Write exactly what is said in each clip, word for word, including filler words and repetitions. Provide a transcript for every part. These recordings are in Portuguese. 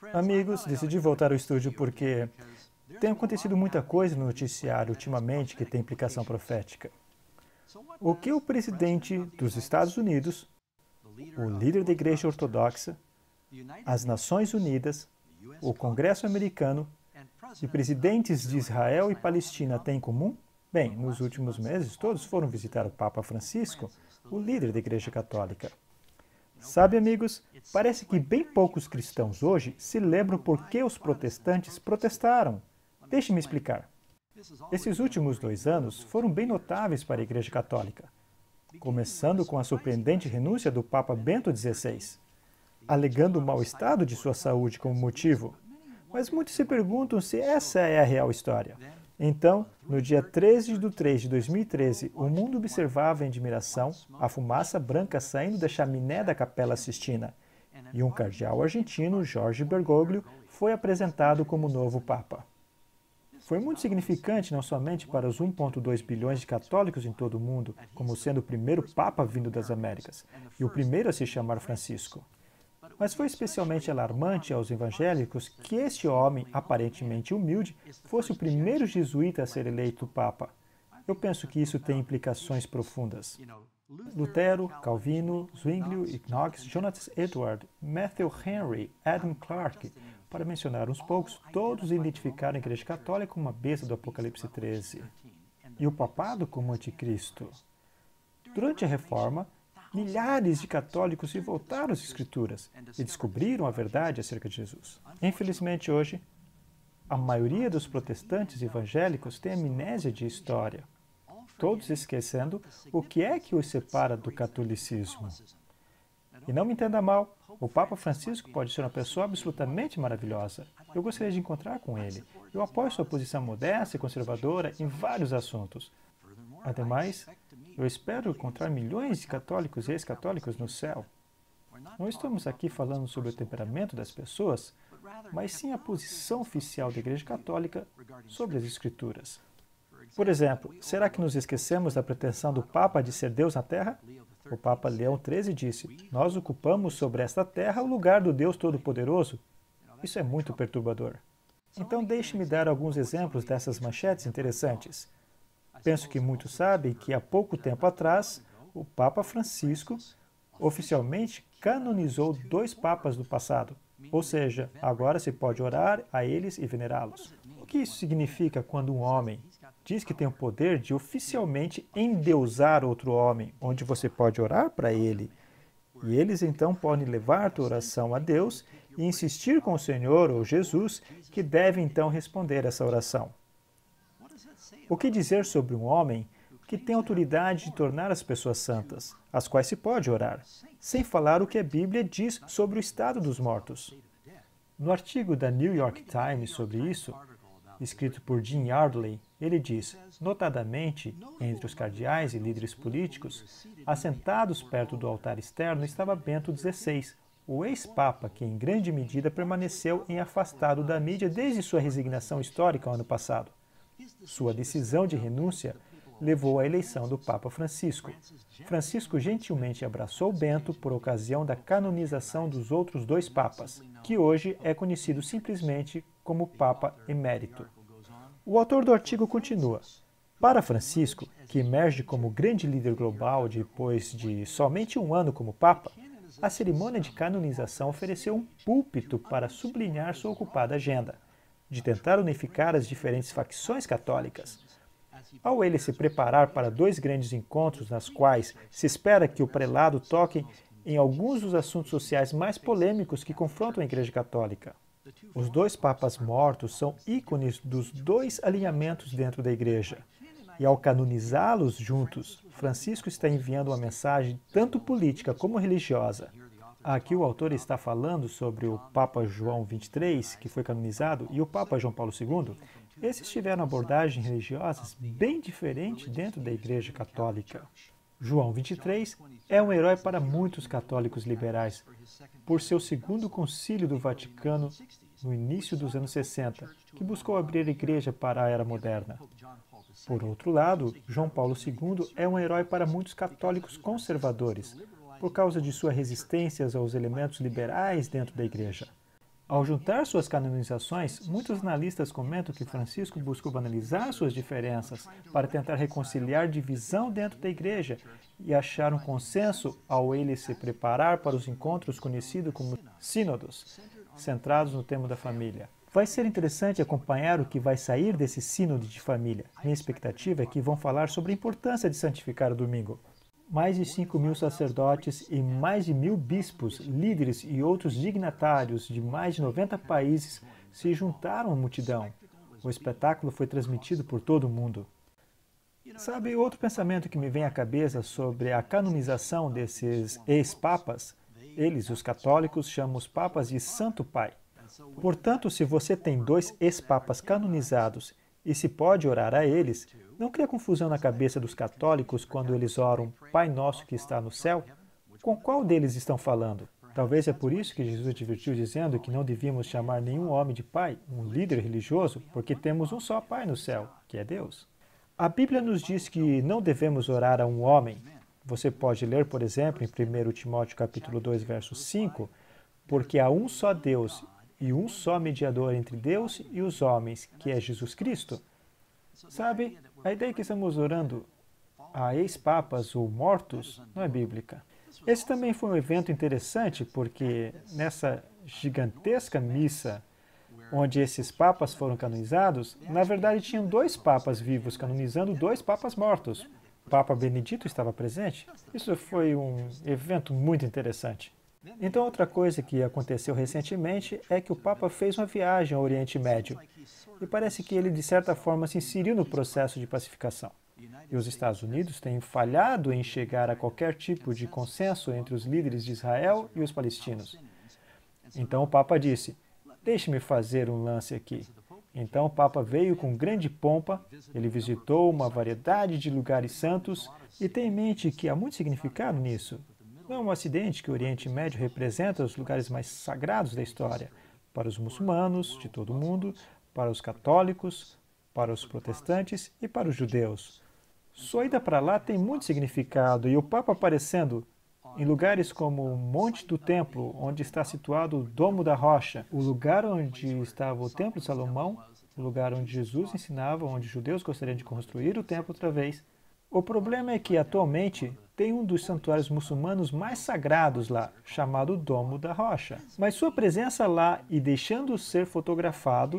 Amigos, decidi voltar ao estúdio porque tem acontecido muita coisa no noticiário ultimamente que tem implicação profética. O que o presidente dos Estados Unidos, o líder da Igreja Ortodoxa, as Nações Unidas, o Congresso americano e presidentes de Israel e Palestina têm em comum? Bem, nos últimos meses todos foram visitar o Papa Francisco, o líder da Igreja Católica. Sabe, amigos, parece que bem poucos cristãos hoje se lembram por que os protestantes protestaram. Deixe-me explicar. Esses últimos dois anos foram bem notáveis para a Igreja Católica, começando com a surpreendente renúncia do Papa Bento dezesseis, alegando o mau estado de sua saúde como motivo. Mas muitos se perguntam se essa é a real história. Então, no dia treze de três de dois mil e treze, o mundo observava em admiração a fumaça branca saindo da chaminé da Capela Sistina, e um cardeal argentino, Jorge Bergoglio, foi apresentado como novo Papa. Foi muito significante não somente para os um vírgula dois bilhões de católicos em todo o mundo, como sendo o primeiro Papa vindo das Américas, e o primeiro a se chamar Francisco, mas foi especialmente alarmante aos evangélicos que este homem, aparentemente humilde, fosse o primeiro jesuíta a ser eleito Papa. Eu penso que isso tem implicações profundas. Lutero, Calvino, Zwinglio, Knox, Jonathan Edwards, Matthew Henry, Adam Clarke, para mencionar uns poucos, todos identificaram a Igreja Católica como uma besta do Apocalipse treze, e o papado como anticristo. Durante a Reforma, milhares de católicos se voltaram às Escrituras e descobriram a verdade acerca de Jesus. Infelizmente, hoje, a maioria dos protestantes evangélicos tem amnésia de história, todos esquecendo o que é que os separa do catolicismo. E não me entenda mal, o Papa Francisco pode ser uma pessoa absolutamente maravilhosa. Eu gostaria de encontrar com ele. Eu apoio sua posição modesta e conservadora em vários assuntos. Ademais, eu espero encontrar milhões de católicos e ex-católicos no céu. Não estamos aqui falando sobre o temperamento das pessoas, mas sim a posição oficial da Igreja Católica sobre as Escrituras. Por exemplo, será que nos esquecemos da pretensão do Papa de ser Deus na Terra? O Papa Leão treze disse: "Nós ocupamos sobre esta terra o lugar do Deus Todo-Poderoso." Isso é muito perturbador. Então deixe-me dar alguns exemplos dessas manchetes interessantes. Penso que muitos sabem que há pouco tempo atrás, o Papa Francisco oficialmente canonizou dois papas do passado, ou seja, agora se pode orar a eles e venerá-los. O que isso significa quando um homem diz que tem o poder de oficialmente endeusar outro homem, onde você pode orar para ele, e eles então podem levar a tua oração a Deus e insistir com o Senhor ou Jesus, que deve então responder essa oração? O que dizer sobre um homem que tem autoridade de tornar as pessoas santas, às quais se pode orar, sem falar o que a Bíblia diz sobre o estado dos mortos? No artigo da New York Times sobre isso, escrito por Jim Yardley, ele diz: notadamente, entre os cardeais e líderes políticos, assentados perto do altar externo estava Bento dezesseis, o ex-papa que em grande medida permaneceu em afastado da mídia desde sua resignação histórica ano passado. Sua decisão de renúncia levou à eleição do Papa Francisco. Francisco gentilmente abraçou Bento por ocasião da canonização dos outros dois papas, que hoje é conhecido simplesmente como Papa Emérito. O autor do artigo continua: para Francisco, que emerge como grande líder global depois de somente um ano como Papa, a cerimônia de canonização ofereceu um púlpito para sublinhar sua ocupada agenda, de tentar unificar as diferentes facções católicas. Ao ele se preparar para dois grandes encontros nas quais se espera que o prelado toque em alguns dos assuntos sociais mais polêmicos que confrontam a Igreja Católica. Os dois papas mortos são ícones dos dois alinhamentos dentro da Igreja. E ao canonizá-los juntos, Francisco está enviando uma mensagem tanto política como religiosa. Aqui o autor está falando sobre o Papa João vinte e três, que foi canonizado, e o Papa João Paulo segundo. Esses tiveram abordagens religiosas bem diferentes dentro da Igreja Católica. João vinte e três é um herói para muitos católicos liberais, por seu segundo concílio do Vaticano no início dos anos sessenta, que buscou abrir a Igreja para a Era Moderna. Por outro lado, João Paulo segundo é um herói para muitos católicos conservadores, por causa de sua resistência aos elementos liberais dentro da Igreja. Ao juntar suas canonizações, muitos analistas comentam que Francisco buscou banalizar suas diferenças para tentar reconciliar divisão dentro da Igreja e achar um consenso ao ele se preparar para os encontros conhecidos como sínodos, centrados no tema da família. Vai ser interessante acompanhar o que vai sair desse sínodo de família. Minha expectativa é que vão falar sobre a importância de santificar o domingo. Mais de cinco mil sacerdotes e mais de mil bispos, líderes e outros dignatários de mais de noventa países se juntaram à multidão. O espetáculo foi transmitido por todo o mundo. Sabe, outro pensamento que me vem à cabeça sobre a canonização desses ex-papas? Eles, os católicos, chamam os papas de Santo Pai. Portanto, se você tem dois ex-papas canonizados e se pode orar a eles, não cria confusão na cabeça dos católicos quando eles oram Pai Nosso que está no céu? Com qual deles estão falando? Talvez é por isso que Jesus advertiu dizendo que não devíamos chamar nenhum homem de pai, um líder religioso, porque temos um só Pai no céu, que é Deus. A Bíblia nos diz que não devemos orar a um homem. Você pode ler, por exemplo, em primeiro Timóteo capítulo dois, verso cinco, porque há um só Deus e um só mediador entre Deus e os homens, que é Jesus Cristo. Sabe, a ideia que estamos orando a ex-papas ou mortos não é bíblica. Esse também foi um evento interessante, porque nessa gigantesca missa onde esses papas foram canonizados, na verdade tinham dois papas vivos canonizando dois papas mortos. O Papa Benedito estava presente. Isso foi um evento muito interessante. Então, outra coisa que aconteceu recentemente é que o Papa fez uma viagem ao Oriente Médio. E parece que ele, de certa forma, se inseriu no processo de pacificação. E os Estados Unidos têm falhado em chegar a qualquer tipo de consenso entre os líderes de Israel e os palestinos. Então o Papa disse, deixe-me fazer um lance aqui. Então o Papa veio com grande pompa, ele visitou uma variedade de lugares santos e tem em mente que há muito significado nisso. Não é um acidente que o Oriente Médio representa os lugares mais sagrados da história, para os muçulmanos de todo o mundo, para os católicos, para os protestantes e para os judeus. Sua ida para lá tem muito significado e o Papa aparecendo em lugares como o Monte do Templo, onde está situado o Domo da Rocha, o lugar onde estava o Templo de Salomão, o lugar onde Jesus ensinava, onde os judeus gostariam de construir o templo outra vez. O problema é que, atualmente, tem um dos santuários muçulmanos mais sagrados lá, chamado Domo da Rocha. Mas sua presença lá e deixando ser fotografado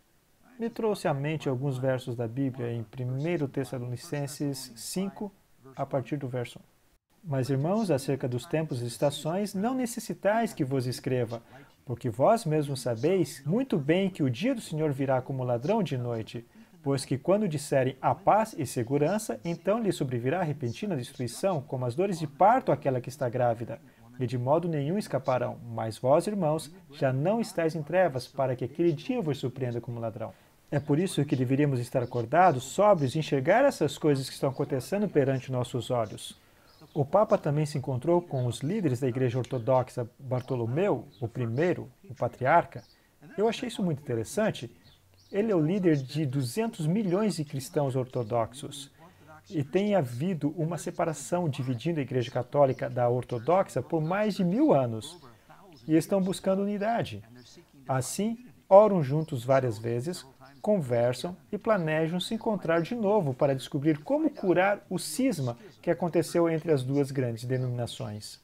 me trouxe à mente alguns versos da Bíblia em primeiro Tessalonicenses cinco, a partir do verso um. Mas, irmãos, acerca dos tempos e estações, não necessitais que vos escreva, porque vós mesmos sabeis muito bem que o dia do Senhor virá como ladrão de noite, pois que quando disserem a paz e segurança, então lhe sobrevirá repentina destruição, como as dores de parto àquela que está grávida, e de modo nenhum escaparão. Mas vós, irmãos, já não estáis em trevas, para que aquele dia vos surpreenda como ladrão. É por isso que deveríamos estar acordados, sóbrios, e enxergar essas coisas que estão acontecendo perante nossos olhos. O Papa também se encontrou com os líderes da Igreja Ortodoxa Bartolomeu, o primeiro, o patriarca. Eu achei isso muito interessante. Ele é o líder de duzentos milhões de cristãos ortodoxos. E tem havido uma separação dividindo a Igreja Católica da Ortodoxa por mais de mil anos. E estão buscando unidade. Assim, oram juntos várias vezes, conversam e planejam se encontrar de novo para descobrir como curar o cisma que aconteceu entre as duas grandes denominações.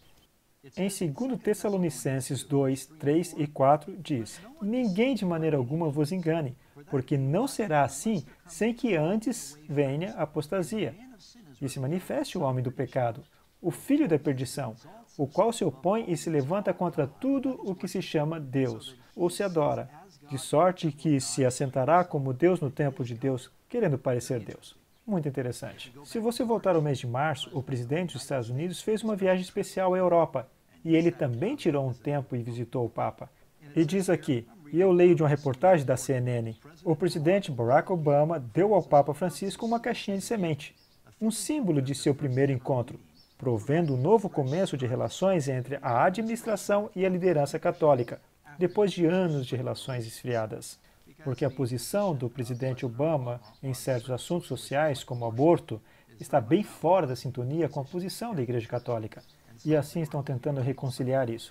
Em segundo Tessalonicenses dois, três e quatro diz, ninguém de maneira alguma vos engane, porque não será assim sem que antes venha a apostasia, e se manifeste o homem do pecado, o filho da perdição, o qual se opõe e se levanta contra tudo o que se chama Deus, ou se adora, de sorte que se assentará como Deus no templo de Deus, querendo parecer Deus. Muito interessante. Se você voltar ao mês de março, o presidente dos Estados Unidos fez uma viagem especial à Europa, e ele também tirou um tempo e visitou o Papa. E diz aqui, e eu leio de uma reportagem da C N N, o presidente Barack Obama deu ao Papa Francisco uma caixinha de semente, um símbolo de seu primeiro encontro, provendo um novo começo de relações entre a administração e a liderança católica, depois de anos de relações esfriadas. Porque a posição do presidente Obama em certos assuntos sociais, como aborto, está bem fora da sintonia com a posição da Igreja Católica. E assim estão tentando reconciliar isso.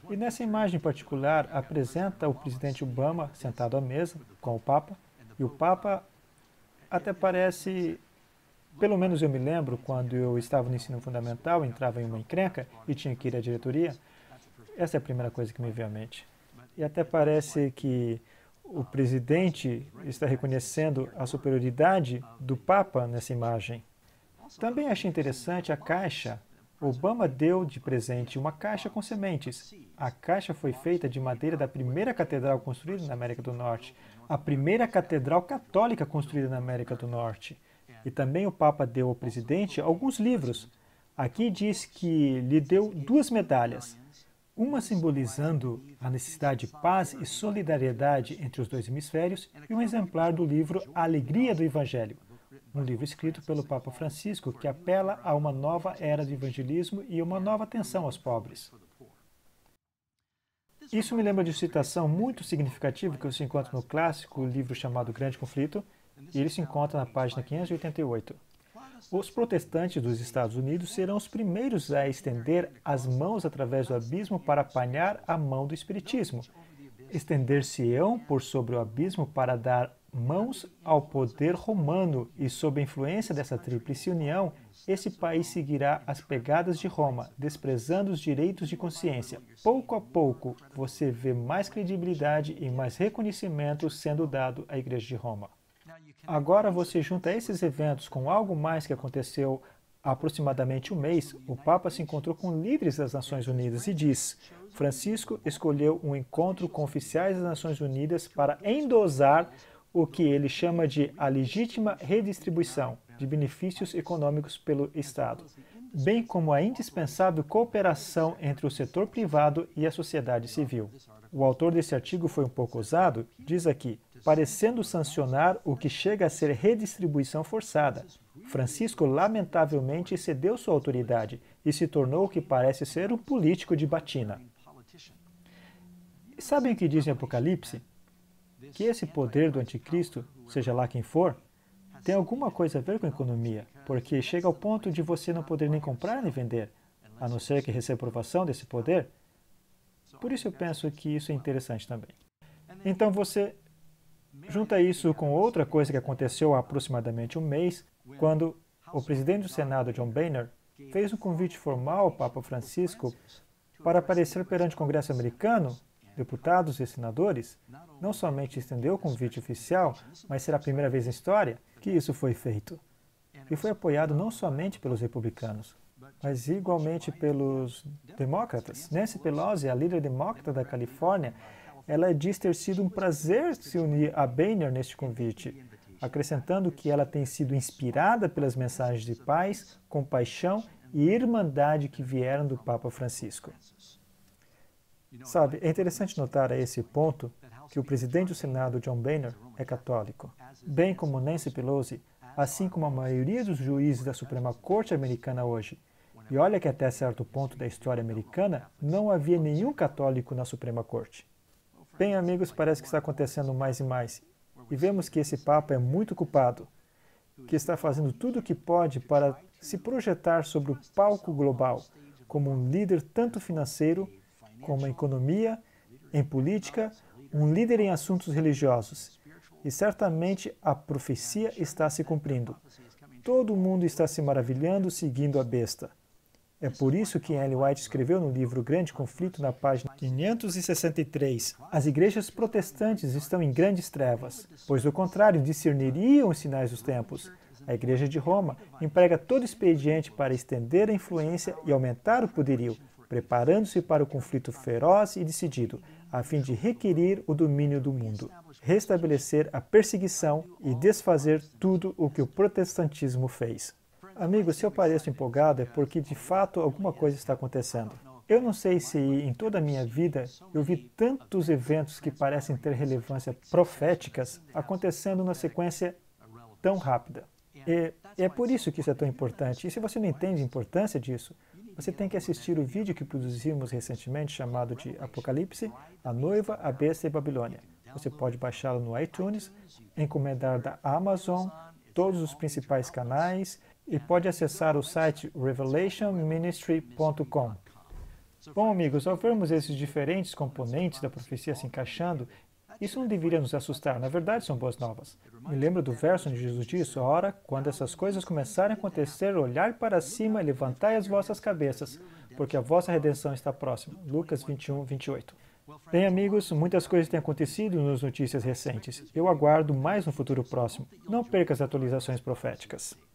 E nessa imagem particular apresenta o presidente Obama sentado à mesa com o Papa, e o Papa até parece, pelo menos eu me lembro, quando eu estava no ensino fundamental, entrava em uma encrenca e tinha que ir à diretoria, essa é a primeira coisa que me veio à mente. E até parece que o presidente está reconhecendo a superioridade do Papa nessa imagem. Também achei interessante a caixa. Obama deu de presente uma caixa com sementes. A caixa foi feita de madeira da primeira catedral construída na América do Norte, a primeira catedral católica construída na América do Norte. E também o Papa deu ao presidente alguns livros. Aqui diz que lhe deu duas medalhas, uma simbolizando a necessidade de paz e solidariedade entre os dois hemisférios e um exemplar do livro A Alegria do Evangelho, um livro escrito pelo Papa Francisco que apela a uma nova era de evangelismo e uma nova atenção aos pobres. Isso me lembra de uma citação muito significativa que se encontra no clássico livro chamado Grande Conflito, e ele se encontra na página quinhentos e oitenta e oito. Os protestantes dos Estados Unidos serão os primeiros a estender as mãos através do abismo para apanhar a mão do Espiritismo. Estender-se-ão por sobre o abismo para dar mãos ao poder romano, e sob a influência dessa tríplice união, esse país seguirá as pegadas de Roma, desprezando os direitos de consciência. Pouco a pouco, você vê mais credibilidade e mais reconhecimento sendo dado à Igreja de Roma. Agora você junta esses eventos com algo mais que aconteceu há aproximadamente um mês. O Papa se encontrou com líderes das Nações Unidas e diz: Francisco escolheu um encontro com oficiais das Nações Unidas para endosar o que ele chama de a legítima redistribuição de benefícios econômicos pelo Estado, bem como a indispensável cooperação entre o setor privado e a sociedade civil. O autor desse artigo foi um pouco ousado, diz aqui, parecendo sancionar o que chega a ser redistribuição forçada. Francisco lamentavelmente excedeu sua autoridade e se tornou o que parece ser um político de batina. E sabem o que diz em Apocalipse? Que esse poder do anticristo, seja lá quem for, tem alguma coisa a ver com a economia, porque chega ao ponto de você não poder nem comprar nem vender, a não ser que receba aprovação desse poder. Por isso eu penso que isso é interessante também. Então você junta isso com outra coisa que aconteceu há aproximadamente um mês, quando o presidente do Senado, John Boehner, fez um convite formal ao Papa Francisco para aparecer perante o Congresso americano, deputados e senadores. Não somente estendeu o convite oficial, mas será a primeira vez na história que isso foi feito. E foi apoiado não somente pelos republicanos, mas igualmente pelos demócratas. Nancy Pelosi, a líder demócrata da Califórnia, ela diz ter sido um prazer se unir a Boehner neste convite, acrescentando que ela tem sido inspirada pelas mensagens de paz, compaixão e irmandade que vieram do Papa Francisco. Sabe, é interessante notar a esse ponto que o presidente do Senado, John Boehner, é católico, bem como Nancy Pelosi, assim como a maioria dos juízes da Suprema Corte americana hoje. E olha que até certo ponto da história americana não havia nenhum católico na Suprema Corte. Bem, amigos, parece que está acontecendo mais e mais. E vemos que esse Papa é muito culpado, que está fazendo tudo o que pode para se projetar sobre o palco global como um líder tanto financeiro como em economia, em política, um líder em assuntos religiosos. E certamente a profecia está se cumprindo. Todo mundo está se maravilhando seguindo a besta. É por isso que Ellen White escreveu no livro Grande Conflito, na página quinhentos e sessenta e três, as igrejas protestantes estão em grandes trevas, pois do contrário discerniriam os sinais dos tempos. A Igreja de Roma emprega todo expediente para estender a influência e aumentar o poderio, preparando-se para o conflito feroz e decidido, a fim de requerir o domínio do mundo, restabelecer a perseguição e desfazer tudo o que o protestantismo fez. Amigos, se eu pareço empolgado é porque de fato alguma coisa está acontecendo. Eu não sei se em toda a minha vida eu vi tantos eventos que parecem ter relevância proféticas acontecendo na sequência tão rápida. E é por isso que isso é tão importante. E se você não entende a importância disso, você tem que assistir o vídeo que produzimos recentemente chamado de Apocalipse, a Noiva, a Besta e Babilônia. Você pode baixá-lo no iTunes, encomendar da Amazon, todos os principais canais, e pode acessar o site revelation ministry ponto com. Bom, amigos, ao vermos esses diferentes componentes da profecia se encaixando, isso não deveria nos assustar, na verdade são boas novas. Me lembro do verso onde Jesus disse: ora, quando essas coisas começarem a acontecer, olhai para cima e levantai as vossas cabeças, porque a vossa redenção está próxima. Lucas vinte e um, vinte e oito. Bem, amigos, muitas coisas têm acontecido nas notícias recentes. Eu aguardo mais no futuro próximo. Não perca as atualizações proféticas.